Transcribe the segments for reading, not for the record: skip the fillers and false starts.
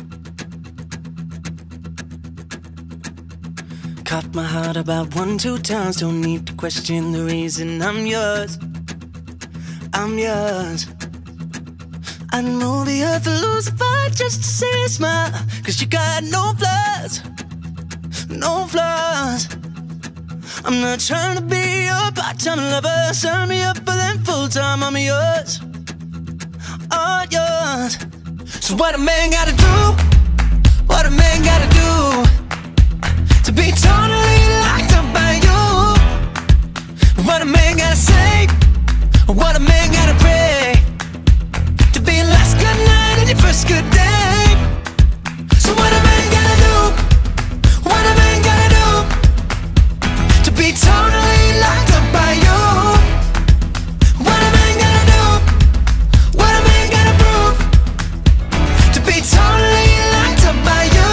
Caught my heart about 1, 2 times. Don't need to question the reason I'm yours. I'm yours. I'd move the earth and lose a fight just to see you smile. Cause you got no flaws, no flaws. I'm not trying to be your part-time lover. Sign me up for them full-time. I'm yours, all yours. So what a man gotta do, what a man gotta do to be totally locked up by you? What a man gotta say, what a man gotta pray to be your last good night and your first good day. So what a man gotta do, what a man gotta do to be totally locked up by you? What a man gotta do, what a man gotta prove to be totally locked up by you?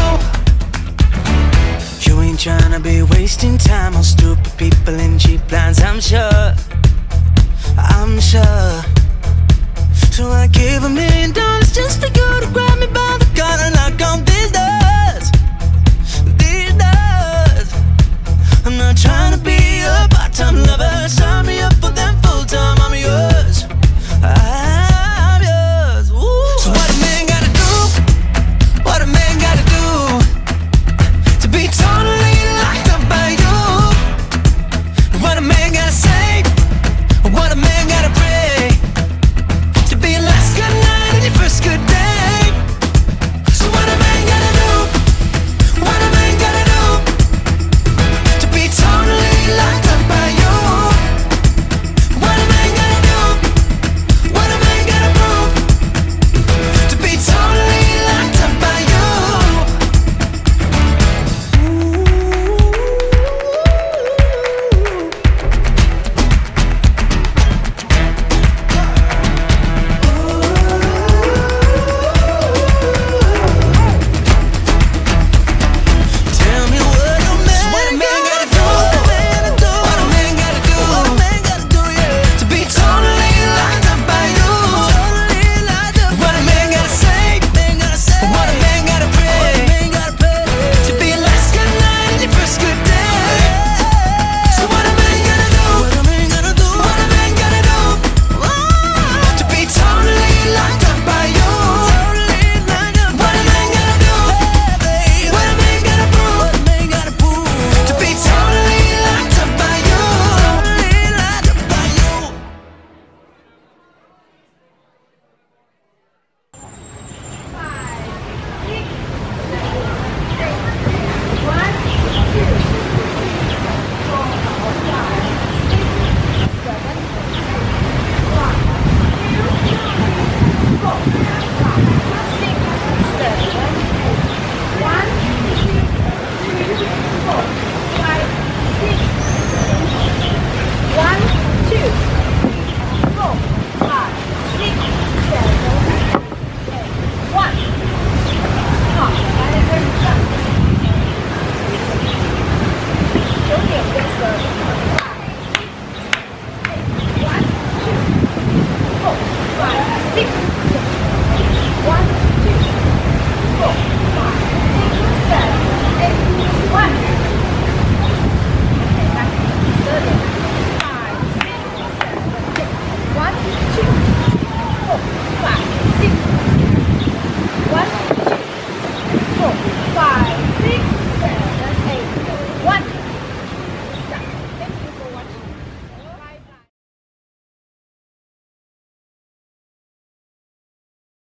You ain't tryna be wasting time on stupid people and cheap lines, I'm sure, I'm sure.